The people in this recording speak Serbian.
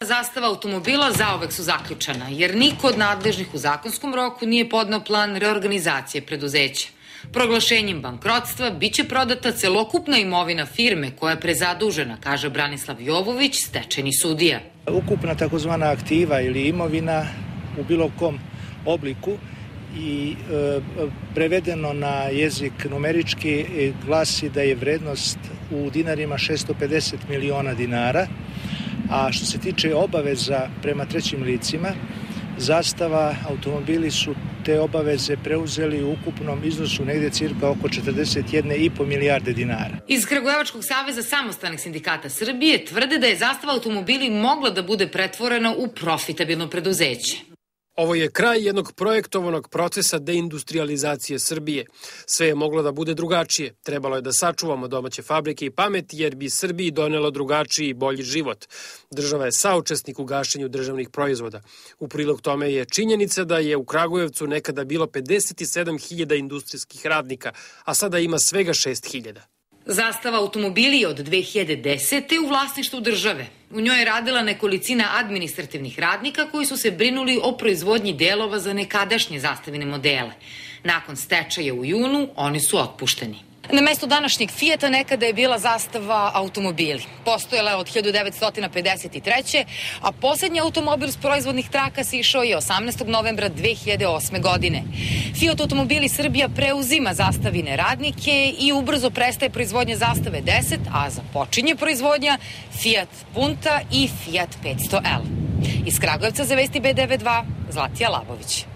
Zastava automobila zauvek su zaključana, jer niko od nadležnih u zakonskom roku nije podneo plan reorganizacije preduzeća. Proglašenjem bankrotstva biće prodata celokupna imovina firme koja je prezadužena, kaže Branislav Jovović, stečajni sudija. Ukupna takozvana aktiva ili imovina u bilo kom obliku i prevedeno na jezik numerički glasi da je vrednost u dinarima 650 miliona dinara, a što se tiče obaveza prema trećim licima, Zastava automobili su te obaveze preuzeli u ukupnom iznosu negde cirka oko 41,5 milijarde dinara. Iz Kragujevačkog saveza samostalnih sindikata Srbije tvrde da je Zastava automobili mogla da bude pretvorena u profitabilno preduzeće. Ovo je kraj jednog projektovanog procesa deindustrializacije Srbije. Sve je moglo da bude drugačije. Trebalo je da sačuvamo domaće fabrike i pamet, jer bi Srbiji donelo drugačiji i bolji život. Država je saučesnik u gašenju državnih proizvoda. U prilog tome je činjenica da je u Kragujevcu nekada bilo 57.000 industrijskih radnika, a sada ima svega 6.000. Zastava automobili je od 2010. u vlasništvu države. U njoj je radila nekolicina administrativnih radnika koji su se brinuli o proizvodnji delova za nekadašnje zastavine modele. Nakon stečaja u junu, oni su otpušteni. Na mestu današnjeg Fijata nekada je bila Zastava automobili. Postojala je od 1953. a posljednji automobil s proizvodnih traka se išao je 18. novembra 2008. godine. Fiat automobili Srbija preuzima Zastavine radnike i ubrzo prestaje proizvodnja Zastave 10, a započinje proizvodnja Fiat Punta i Fiat 500L. Iz Kragujevca za vesti B92, Zlatija Labović.